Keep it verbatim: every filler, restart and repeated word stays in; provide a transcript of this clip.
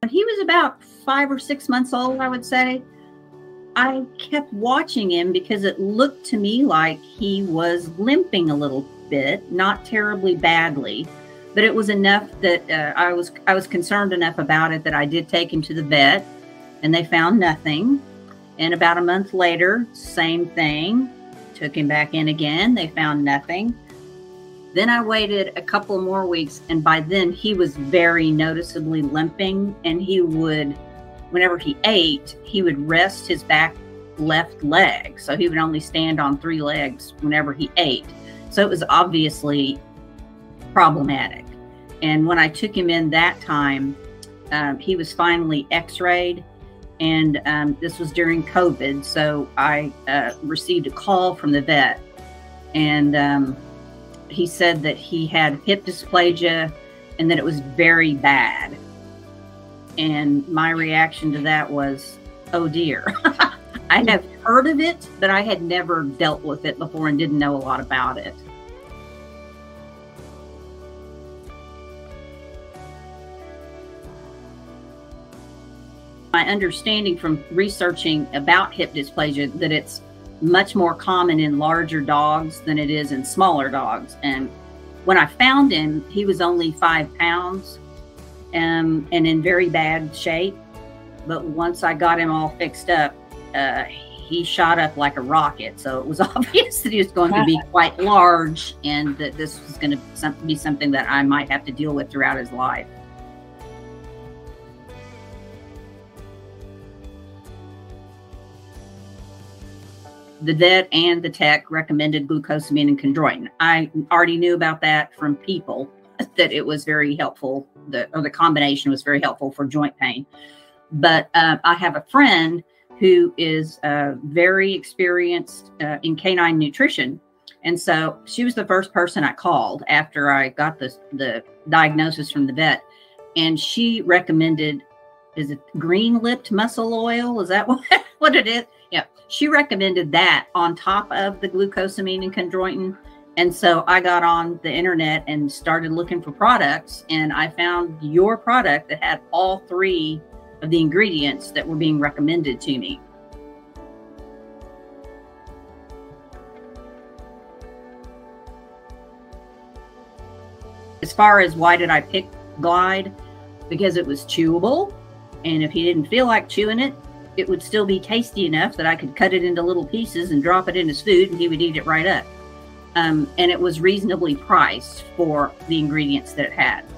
When he was about five or six months old, I would say, I kept watching him because it looked to me like he was limping a little bit, not terribly badly, but it was enough that uh, I was I was concerned enough about it that I did take him to the vet, and they found nothing. And about a month later, same thing, took him back in again. They found nothing. Then I waited a couple more weeks, and by then he was very noticeably limping, and he would, whenever he ate, he would rest his back left leg. So he would only stand on three legs whenever he ate. So it was obviously problematic. And when I took him in that time, um, he was finally x-rayed. And um, this was during COVID. So I uh, received a call from the vet. And um, he said that he had hip dysplasia and that it was very bad. And my reaction to that was, oh dear. I have heard of it, but I had never dealt with it before and didn't know a lot about it. My understanding from researching about hip dysplasia that it's much more common in larger dogs than it is in smaller dogs. And when I found him, he was only five pounds um, and in very bad shape. But once I got him all fixed up, uh, he shot up like a rocket. So it was obvious that he was going to be quite large and that this was going to be something that I might have to deal with throughout his life. The vet and the tech recommended glucosamine and chondroitin. I already knew about that from people, that it was very helpful, the, or the combination was very helpful for joint pain. But uh, I have a friend who is uh, very experienced uh, in canine nutrition. And so she was the first person I called after I got the, the diagnosis from the vet. And she recommended, is it green-lipped muscle oil? Is that what, what it is? Yeah, she recommended that on top of the glucosamine and chondroitin. And so I got on the internet and started looking for products, and I found your product that had all three of the ingredients that were being recommended to me. As far as why did I pick Glyde? Because it was chewable, and if he didn't feel like chewing it, it would still be tasty enough that I could cut it into little pieces and drop it in his food and he would eat it right up. Um, and it was reasonably priced for the ingredients that it had.